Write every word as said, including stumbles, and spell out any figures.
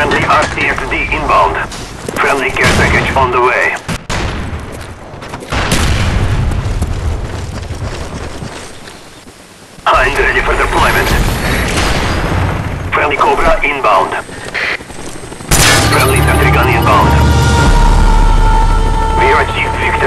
Friendly R C X D inbound. Friendly care package on the way. Hind ready for deployment. Friendly Cobra inbound. Friendly sentry gun inbound. We are achieved victory.